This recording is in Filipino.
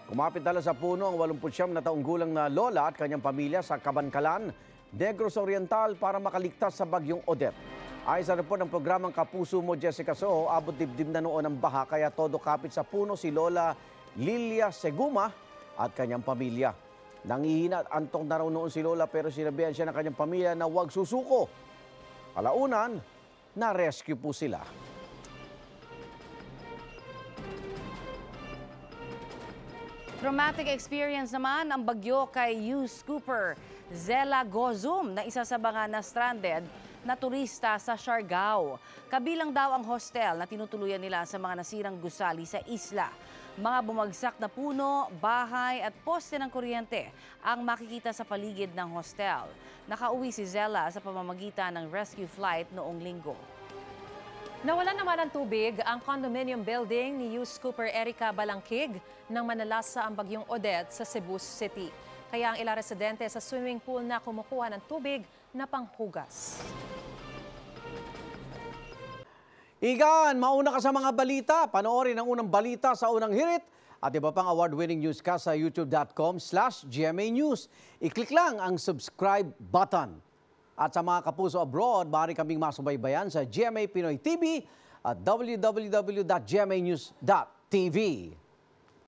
Kumapit dala sa puno ang 89 na taong gulang na lola at kanyang pamilya sa Cabancalan, Negros Oriental para makaligtas sa bagyong Odette. Ayon sa report ng programang Kapuso Mo, Jessica Soho, abot dibdib na noon ang baha kaya todo kapit sa puno si Lola Lilia Seguma at kanyang pamilya. Nangihina at antok na raw noon si Lola pero sinabihan siya ng kanyang pamilya na huwag susuko. Kalaunan, na-rescue po sila. Traumatic experience naman ang bagyo kay Yus Cooper Zela Gozum na isa sa mga na-stranded na turista sa Siargao. Kabilang daw ang hostel na tinutuluyan nila sa mga nasirang gusali sa isla. Mga bumagsak na puno, bahay at poste ng kuryente ang makikita sa paligid ng hostel. Nakauwi si Zela sa pamamagitan ng rescue flight noong linggo. Nawala naman ng tubig ang condominium building ni Yus Cooper Erica Balangkig nang manalasa ang bagyong Odette sa Cebu City. Kaya ang ilang residente sa swimming pool na kumukuha ng tubig na panghugas. Igan, mauna ka sa mga balita. Panoorin ang unang balita sa unang hirit at iba pang award-winning newscast sa youtube.com/GMA News. I-click lang ang subscribe button. At sa mga kapuso abroad, maaari kaming masubaybayan sa GMA Pinoy TV at www.gmanews.tv.